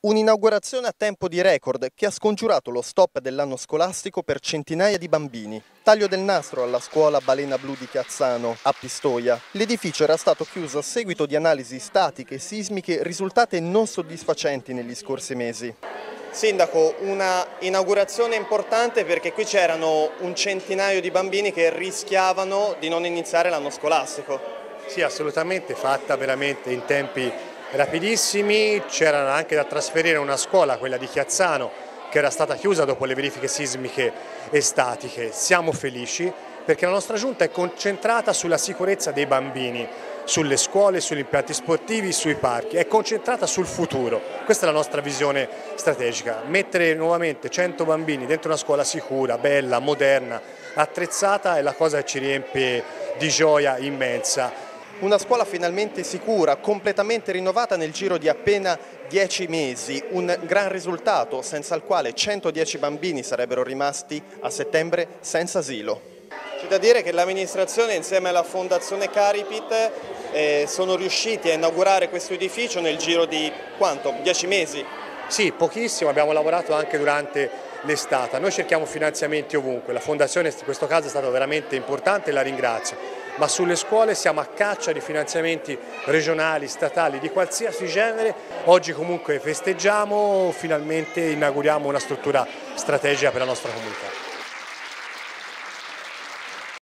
Un'inaugurazione a tempo di record che ha scongiurato lo stop dell'anno scolastico per centinaia di bambini. Taglio del nastro alla scuola Balena Blu di Chiazzano, a Pistoia. L'edificio era stato chiuso a seguito di analisi statiche e sismiche risultate non soddisfacenti negli scorsi mesi. Sindaco, una inaugurazione importante perché qui c'erano un centinaio di bambini che rischiavano di non iniziare l'anno scolastico. Sì, assolutamente, fatta veramente in tempi rapidissimi. C'era anche da trasferire una scuola, quella di Chiazzano, che era stata chiusa dopo le verifiche sismiche e statiche. Siamo felici perché la nostra giunta è concentrata sulla sicurezza dei bambini, sulle scuole, sugli impianti sportivi, sui parchi, è concentrata sul futuro. Questa è la nostra visione strategica, mettere nuovamente 100 bambini dentro una scuola sicura, bella, moderna, attrezzata è la cosa che ci riempie di gioia immensa. Una scuola finalmente sicura, completamente rinnovata nel giro di appena 10 mesi, un gran risultato senza il quale 110 bambini sarebbero rimasti a settembre senza asilo. C'è da dire che l'amministrazione insieme alla Fondazione Caripit sono riusciti a inaugurare questo edificio nel giro di quanto? 10 mesi? Sì, pochissimo, abbiamo lavorato anche durante l'estate. Noi cerchiamo finanziamenti ovunque, la Fondazione in questo caso è stata veramente importante e la ringrazio. Ma sulle scuole siamo a caccia di finanziamenti regionali, statali, di qualsiasi genere. Oggi comunque festeggiamo, finalmente inauguriamo una struttura strategica per la nostra comunità.